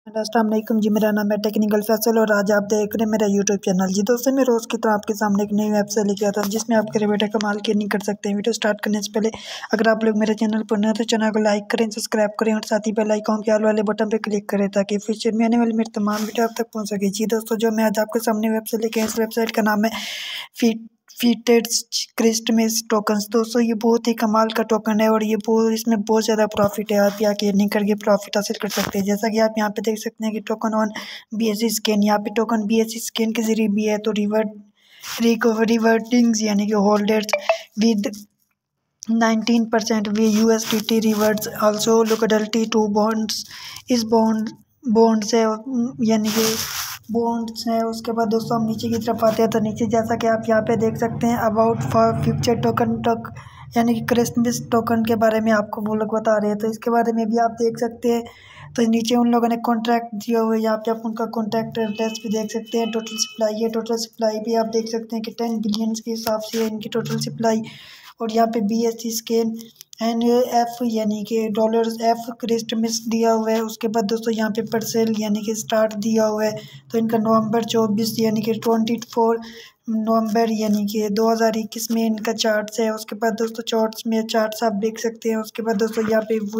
अस्सलाम वालेकुम जी। मेरा नाम है टेक्निकल फैसल और आज आप देख रहे हैं मेरा यूट्यूब चैनल जी। दोस्तों मैं रोज़ की तरह आपके सामने एक नई वेबसाइट लेके आता हूँ जिसमें आप घर बैठे कमाल की अर्निंग कर सकते हैं। वीडियो स्टार्ट करने से पहले अगर आप लोग मेरे चैनल पर नए हैं तो चैनल को लाइक करें, सब्सक्राइब करें और साथ ही बेल आइकन के ऑल वाले बटन पर क्लिक करें ताकि फ्यूचर में आने वाली मेरी तमाम वीडियो आप तक पहुँच सके। जी दोस्तों, जो मैं आज आपके सामने वेबसाइट लेके इस वेबसाइट का नाम है फीटेड क्रिस्टमस टोकन्स। दोस्तों ये बहुत ही कमाल का टोकन है और ये इसमें बहुत ज़्यादा प्रॉफिट है। आप यहाँ के अर्निंग करके प्रॉफिट हासिल कर सकते हैं। जैसा कि आप यहाँ पे देख सकते हैं कि टोकन ऑन BSC स्कैन, यहाँ पे टोकन BSC स्कैन के जरिए भी है। तो रिवर्टिंग्स यानी कि holders with 19% V USDT reverts also liquidity to bonds. इस बॉन्ड्स है यानी कि बॉन्ड्स है। उसके बाद दोस्तों हम नीचे की तरफ आते हैं तो नीचे जैसा कि आप यहाँ पे देख सकते हैं अबाउट फॉर फ्यूचर टोकन यानी कि क्रिसमस टोकन के बारे में आपको वो लोग बता रहे हैं। तो इसके बारे में भी आप देख सकते हैं। तो नीचे उन लोगों ने कॉन्ट्रैक्ट दिया हुआ है, यहाँ पे आप उनका कॉन्ट्रैक्ट एड्रेस भी देख सकते हैं। टोटल सप्लाई है, टोटल सप्लाई भी आप देख सकते हैं कि 10 बिलियन के हिसाब से है इनकी टोटल सप्लाई। और यहाँ पे BSC स्कैन एंड F यानी कि $F क्रिस्टमस दिया हुआ है। उसके बाद दोस्तों यहाँ पे परसेल यानी कि स्टार्ट दिया हुआ है। तो इनका नवंबर 24 यानी कि 24 नवंबर यानी कि 2021 में इनका चार्ट्स है। उसके बाद दोस्तों चार्ट्स आप देख सकते हैं। उसके बाद दोस्तों यहाँ पे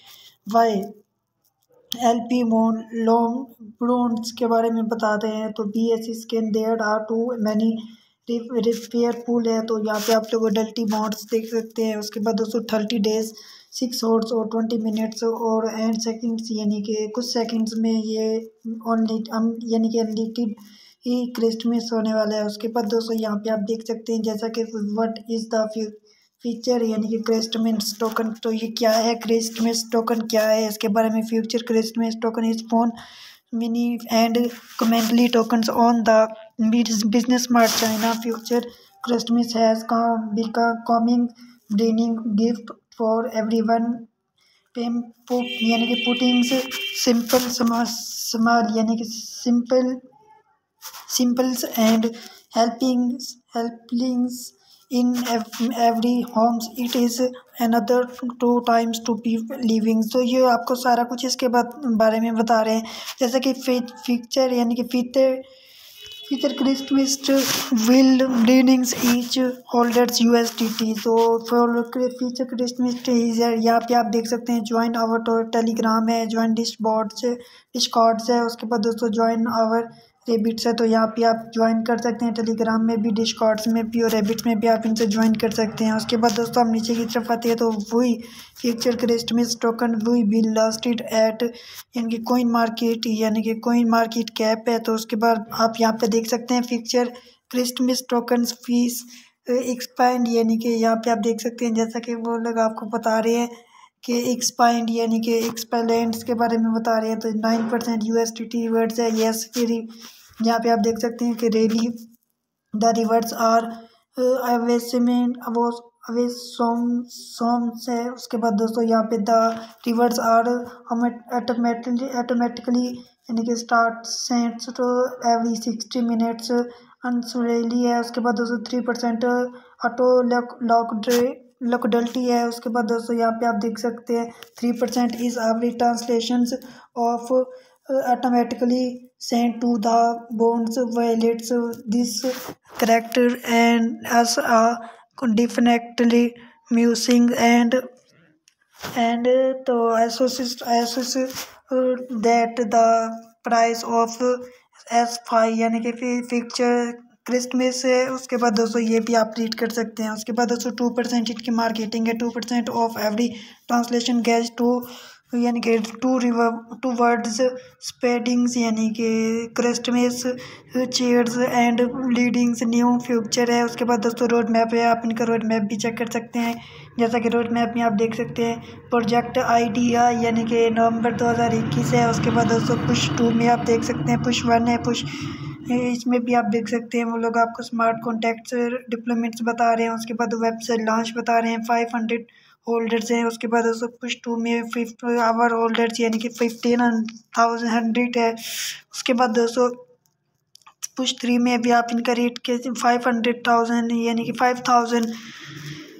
LP लॉन्ग बॉन्ड्स के बारे में बताते हैं। तो BSC scan there are too many repair pool है। तो यहाँ पे आप लोग डल्टी बॉन्ड्स देख सकते हैं। उसके बाद दोस्तों 30 डेज 6 आवर्स और 20 मिनट्स और एंड सेकंड्स यानी कि कुछ सेकंड्स में ये यानी कि अनलिमिटेड ही क्रिस्टमस होने वाला है। उसके बाद दोस्तों यहाँ पे आप देख सकते हैं जैसा कि व्हाट इज़ द फीचर यानी कि क्रिस्टमस टोकन। तो ये क्या है, क्रिस्टमस टोकन क्या है, इसके बारे में। Future Christmas token is phone mini and commentally tokens on the business smart China future Christmas has become coming bringing gift for everyone यानी कि पुटिंग सिंपल स्मॉल यानी कि simples and helpings in every homes it is another 2 times to be living। तो ये आपको सारा कुछ इसके बारे में बता रहे हैं। जैसा कि फीचर यानी कि feature Christmas will brings each holders USDT। तो फीचर क्रिस्टमस यहाँ पे आप देख सकते हैं ज्वाइन आवर टेलीग्राम है, ज्वाइन डिस्कॉर्ड्स है। उसके बाद दोस्तों ज्वाइन आवर रेबिट्स है। तो यहाँ पे आप ज्वाइन कर सकते हैं टेलीग्राम में भी, डिस्कॉर्ड्स में भी और रेबिट्स में भी आप इनसे ज्वाइन कर सकते हैं। उसके बाद दोस्तों हम नीचे की तरफ आते हैं तो वही फ्यूचर क्रिस्टमस टोकन वही बी लास्टेड एट यानी कि कोइन मार्केट यानी कि कोइन मार्केट कैप है। तो उसके बाद आप यहाँ पे देख सकते हैं future Christmas token fees expand यानी कि यहाँ पे आप देख सकते हैं जैसा कि वो लोग आपको बता रहे हैं कि एक्सपांड यानी कि एक्सपेलेंट्स के बारे में बता रहे हैं। तो 9% USDT रिवर्ट्स है। यस, फिर यहाँ पे आप देख सकते हैं कि रेली द रिवर्ट्स आर अवेसमेंट अवे सॉन्ग्स है। उसके बाद दोस्तों यहाँ पे द रिवर्ट्स आर ऑटोमेटिकली यानी कि start cents to every 60 minutes unsurely है। उसके बाद दोस्तों 3% ऑटो लिक्विडिटी है। उसके बाद दोस्तों यहाँ पे आप देख सकते हैं 3% is every translation of automatically sent to the bonds violets this character and as definitely musing and तो associate that the price of S5 यानी कि फिक्चर क्रिस्टमस है। उसके बाद दोस्तों ये भी आप रीड कर सकते हैं। उसके बाद दोस्तों 2% इनकी मार्केटिंग है। 2% ऑफ एवरी ट्रांसलेशन गैस यानी कि टू वर्ड्स स्प्रेडिंग्स यानी कि Christmas cheers and leadings new future है। उसके बाद दोस्तों रोड मैप है, आप इनका रोड मैप भी चेक कर सकते हैं। जैसा कि रोड मैप में आप देख सकते हैं प्रोजेक्ट आइडिया यानी कि नवंबर 2021 है। उसके बाद दोस्तों पुश 2 में आप देख सकते हैं पुश 1 है। पुश इसमें भी आप देख सकते हैं वो लोग आपको स्मार्ट कॉन्टैक्ट्स डिप्लोमेंट्स बता रहे हैं। उसके बाद वेबसाइट लॉन्च बता रहे हैं, 500 होल्डर्स हैं। उसके बाद दोस्तों पुश 2 में 50 आवर होल्डर्स यानी कि 15,100 है। उसके बाद दोस्तों पुश 3 में भी आप इनका रेट के 500,000 यानी कि 5,000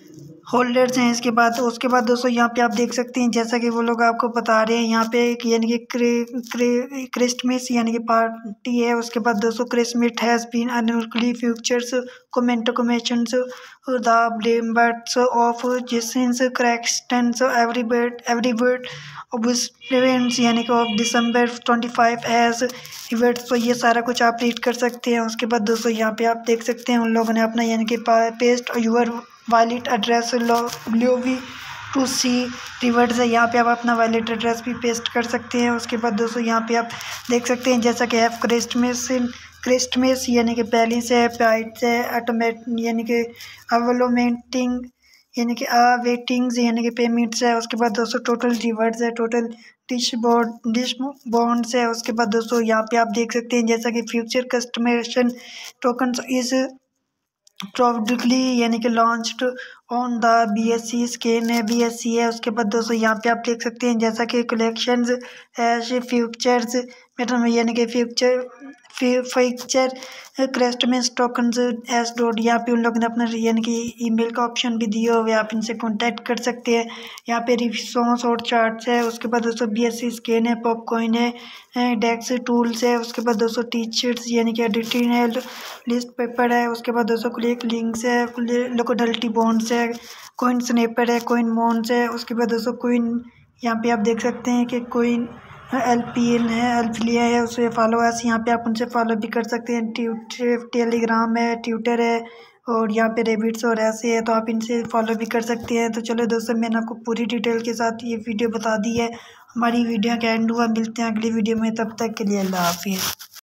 होल्डर्स हैं। इसके बाद उसके बाद दोस्तों यहाँ पे आप देख सकते हैं जैसा कि वो लोग आपको बता रहे हैं यहाँ पे एक यानी कि क्रिसमस यानी कि पार्टी है। उसके बाद दोस्तों Christmas has been only futures कमेंटोकमेशंस द ब्लेम्बर्ट्स ऑफ जिसंस क्रैक्सटन्स एवरी वर्ड ऑफ इवेंट्स यानी कि ऑफ दिसंबर 25 एज इवेंट्स। तो ये सारा कुछ आप रीड कर सकते हैं। उसके बाद दोस्तों यहाँ पे आप देख सकते हैं उन लोगों ने अपना यानी कि paste your wallet address we to see rewards है। यहाँ पे आप अपना वॉलेट एड्रेस भी पेस्ट कर सकते हैं। उसके बाद दोस्तों यहाँ पे आप देख सकते हैं जैसा कि हैव क्रिस्टमस यानी कि पहली से पाइट से ऑटोमेट यानी कि अवलोमेंटिंग यानी कि वेटिंग्स यानी कि पेमेंट्स है। उसके बाद दोस्तों टोटल रिवर्ड्स है, टोटल डिश बॉन्ड्स है। उसके बाद दोस्तों यहाँ पे आप देख सकते हैं जैसा कि future customization tokens is probably यानी कि launched on the BSC scan है, BSC है। उसके बाद दोस्तों यहाँ पे आप देख सकते हैं जैसा कि कलेक्शंस एज फ्यूचर्स यानी कि future Christmas tokens as dot. यहाँ पे उन लोगों ने अपना यानी कि ईमेल का ऑप्शन भी दिया हुआ है, आप इनसे कांटेक्ट कर सकते हैं। यहाँ पे रिसोर्स और चार्ट्स है। उसके बाद दोस्तों BSC स्कैन है, पॉपकॉइन है, डेक्स टूल्स है। उसके बाद दोस्तों टी-शर्ट्स यानी कि एडिटोरियल लिस्ट पेपर है। उसके बाद दोस्तों क्लिक लिंक्स है, लिक्विडिटी बॉन्ड्स है, कोइन स्नैपर है, कोइन मॉन्स है। उसके बाद दोस्तों कोइन यहाँ पे आप देख सकते हैं कि कोइन LPN है, अल्फिलिया है, उसे फॉलोअर्स यहाँ पे आप उनसे फॉलो भी कर सकते हैं। टेलीग्राम है, ट्विटर है और यहाँ पे रेबिट्स और ऐसे है तो आप इनसे फॉलो भी कर सकते हैं। तो चलो दोस्तों मैंने आपको पूरी डिटेल के साथ ये वीडियो बता दी है। हमारी वीडियो का एंड हुआ, मिलते हैं अगली वीडियो में, तब तक के लिए अल्लाह हाफिज़।